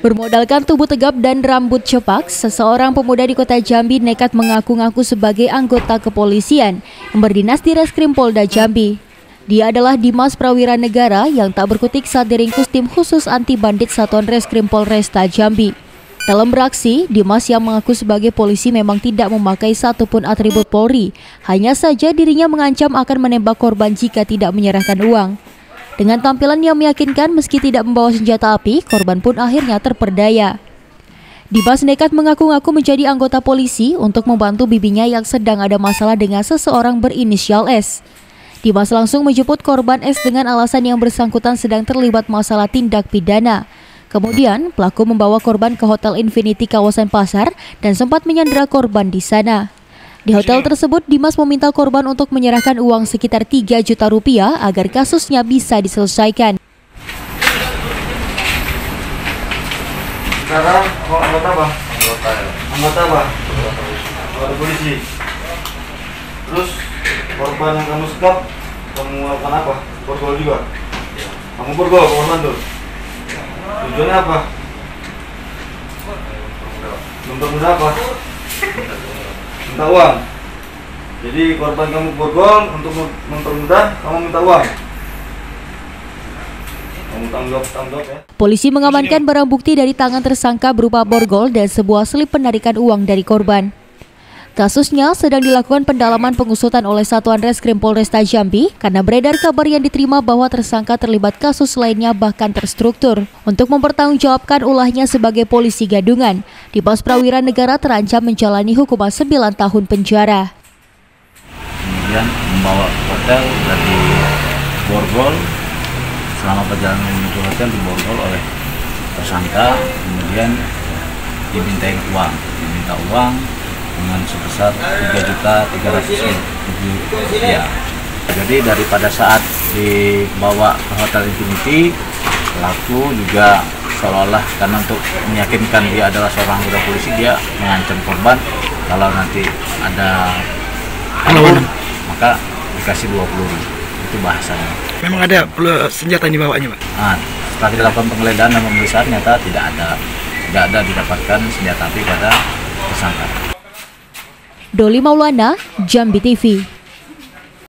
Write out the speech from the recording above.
Bermodalkan tubuh tegap dan rambut cepak, seseorang pemuda di kota Jambi nekat mengaku-ngaku sebagai anggota kepolisian yang berdinas di Reskrim Polda Jambi. Dia adalah Dimas Prawira Negara yang tak berkutik saat diringkus tim khusus anti bandit Satuan Reskrim Polresta Jambi. Dalam beraksi, Dimas yang mengaku sebagai polisi memang tidak memakai satupun atribut Polri, hanya saja dirinya mengancam akan menembak korban jika tidak menyerahkan uang. Dengan tampilan yang meyakinkan meski tidak membawa senjata api, korban pun akhirnya terperdaya. Dimas nekat mengaku-ngaku menjadi anggota polisi untuk membantu bibinya yang sedang ada masalah dengan seseorang berinisial S. Dimas langsung menjemput korban S dengan alasan yang bersangkutan sedang terlibat masalah tindak pidana. Kemudian, pelaku membawa korban ke Hotel Infinity kawasan Pasar dan sempat menyandera korban di sana. Di hotel tersebut, Dimas meminta korban untuk menyerahkan uang sekitar 3 juta rupiah agar kasusnya bisa diselesaikan. Sekarang anggota apa? Anggota apa? Anggota polisi. Terus korban yang kamu sekap, kamu lakukan apa? Borgol juga? Kamu borgol, korban tuh? Tujuannya apa? Mempermudah apa? Minta uang. Jadi korban kamu borgol untuk mempermudah, kamu minta uang. Kamu tanggung ya. Polisi mengamankan barang bukti dari tangan tersangka berupa borgol dan sebuah slip penarikan uang dari korban. Kasusnya sedang dilakukan pendalaman pengusutan oleh Satuan Reskrim Polresta Jambi karena beredar kabar yang diterima bahwa tersangka terlibat kasus lainnya bahkan terstruktur. Untuk mempertanggungjawabkan ulahnya sebagai polisi gadungan, Dimas Prawira Negara terancam menjalani hukuman 9 tahun penjara. Kemudian membawa ke hotel dari borgol, selama perjalanan menuju hotel diborgol oleh tersangka, kemudian diminta uang dengan sebesar 3.300.000 rupiah. Jadi daripada saat dibawa ke Hotel Infinity, pelaku juga seolah-olah karena untuk meyakinkan dia adalah seorang anggota polisi, dia mengancam korban kalau nanti ada perlawanan maka dikasih 20.000. Itu bahasanya. Memang ada senjata yang dibawanya, Pak? Nah, setelah kita lakukan penggeledahan dan pemeriksaan, ternyata tidak ada didapatkan senjata api pada tersangka. Doli Maulana, Jambi TV.